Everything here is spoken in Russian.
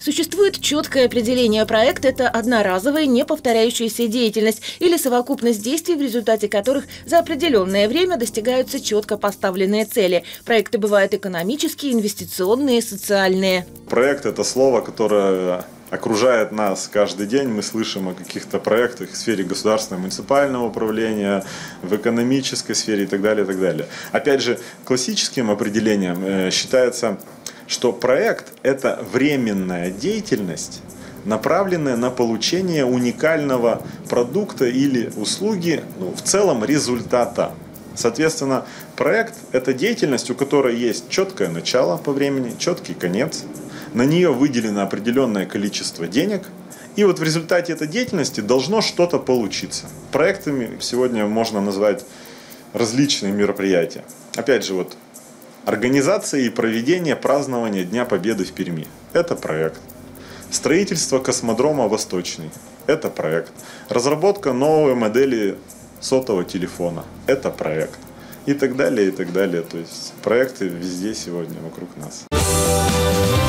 Существует четкое определение: проект – это одноразовая, неповторяющаяся деятельность или совокупность действий, в результате которых за определенное время достигаются четко поставленные цели. Проекты бывают экономические, инвестиционные, социальные. Проект – это слово, которое окружает нас каждый день. Мы слышим о каких-то проектах в сфере государственного муниципального управления, в экономической сфере и так далее, и так далее. Опять же, классическим определением считается, что проект – это временная деятельность, направленная на получение уникального продукта или услуги, в целом результата. Соответственно, проект – это деятельность, у которой есть четкое начало по времени, четкий конец. На нее выделено определенное количество денег. И вот в результате этой деятельности должно что-то получиться. Проектами сегодня можно назвать различные мероприятия. Опять же, организация и проведение празднования Дня Победы в Перми – это проект. Строительство космодрома «Восточный» – это проект. Разработка новой модели сотового телефона – это проект. И так далее, и так далее. То есть проекты везде сегодня вокруг нас.